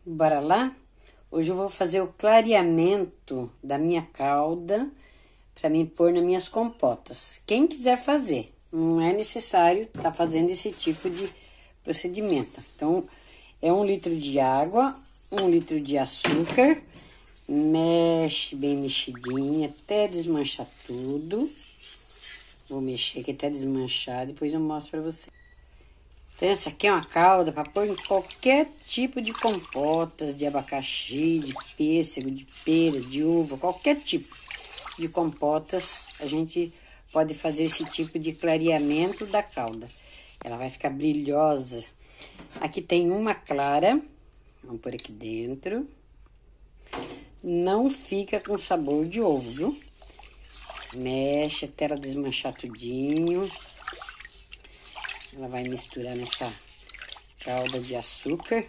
Bora lá? Hoje eu vou fazer o clareamento da minha calda para mim pôr nas minhas compotas. Quem quiser fazer, não é necessário estar fazendo esse tipo de procedimento. Então, é 1 litro de água, 1 litro de açúcar, mexe bem mexidinha até desmanchar tudo. Vou mexer aqui até desmanchar, depois eu mostro pra você. Então, essa aqui é uma calda para pôr em qualquer tipo de compotas, de abacaxi, de pêssego, de pera, de uva, qualquer tipo de compotas, a gente pode fazer esse tipo de clareamento da calda. Ela vai ficar brilhosa. Aqui tem uma clara, vamos pôr aqui dentro. Não fica com sabor de ovo, viu? Mexe até ela desmanchar tudinho. Ela vai misturar nessa calda de açúcar.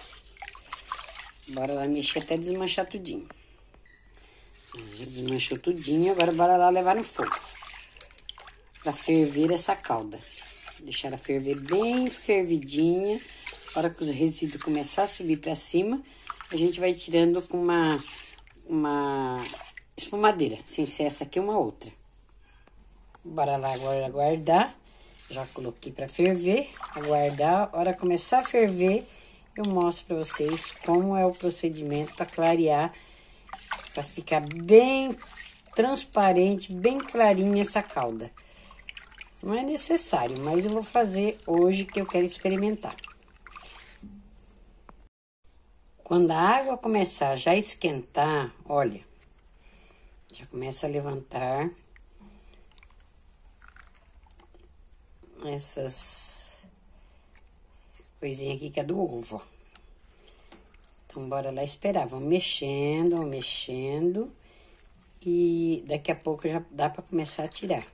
Bora lá mexer até desmanchar tudinho. Já desmanchou tudinho, agora bora lá levar no fogo. Pra ferver essa calda. Deixar ela ferver bem fervidinha. Na hora que os resíduos começar a subir pra cima, a gente vai tirando com uma espumadeira. Sem ser essa aqui, uma outra. Bora lá agora aguardar. Já coloquei para ferver, aguardar. A hora que começar a ferver, eu mostro para vocês como é o procedimento para clarear, para ficar bem transparente, bem clarinha essa calda. Não é necessário, mas eu vou fazer hoje que eu quero experimentar. Quando a água começar já a esquentar, olha, já começa a levantar essas coisinhas aqui que é do ovo, ó. Então, bora lá esperar. Vamos mexendo. E daqui a pouco já dá pra começar a tirar.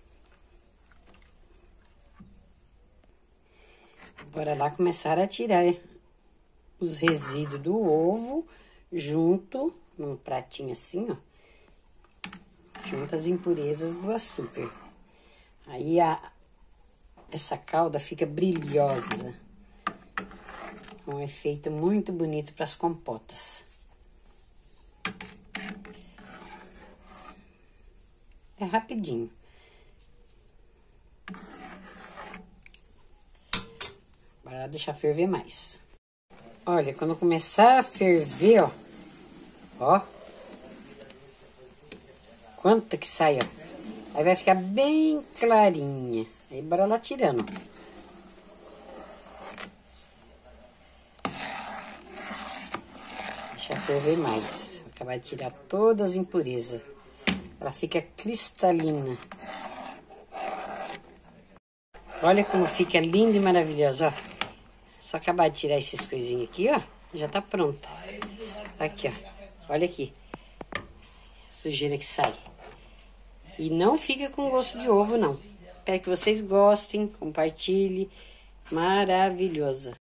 Bora lá começar a tirar os resíduos do ovo junto, num pratinho assim, ó. Junto as impurezas do açúcar. Aí, essa calda fica brilhosa. Um efeito muito bonito para as compotas. É rapidinho. Bora deixar ferver mais. Olha, quando começar a ferver, ó. Quanta que sai, ó. Aí vai ficar bem clarinha. Aí, bora lá tirando. Deixa ferver mais. Vou acabar de tirar todas as impurezas. Ela fica cristalina. Olha como fica linda e maravilhosa, ó. Só acabar de tirar essas coisinhas aqui, ó. Já tá pronta. Aqui, ó. Olha aqui. A sujeira que sai. E não fica com gosto de ovo, não. Espero que vocês gostem, compartilhem. Maravilhosa.